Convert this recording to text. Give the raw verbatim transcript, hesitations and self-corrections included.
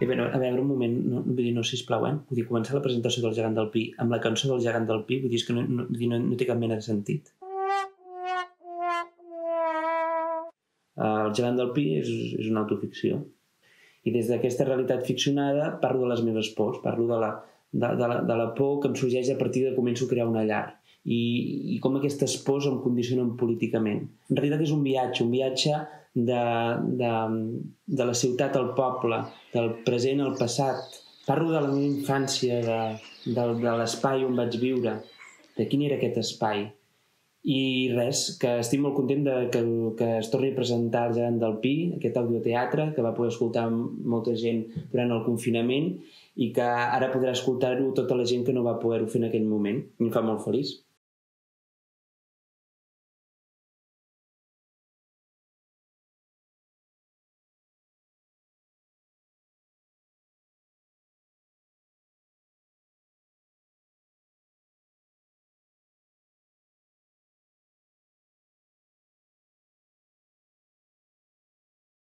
I bé, a veure, un moment, no, vull dir, no, sisplau, eh? Vull dir, començar la presentació del Gegant del Pi amb la cançó del Gegant del Pi, vull dir, és que no, no, vull dir, no, no té cap mena de sentit. El Gegant del Pi és, és una autoficció. I des d'aquesta realitat ficcionada parlo de les meves pors, parlo de la, de, de la, de la por que em sorgeix a partir de començo a crear una llar. I, i com aquestes pors em condicionen políticament. En realitat és un viatge, un viatge de, de, de la ciutat al poble, del present al passat. Parlo de la meva infància, de, de, de l'espai on vaig viure, de quin era aquest espai. I res, que estic molt content de que, que es torni a presentar el Gegant del Pi, aquest audioteatre que va poder escoltar molta gent durant el confinament i que ara podrà escoltar-ho tota la gent que no va poder-ho fer en aquell moment. I em fa molt feliç.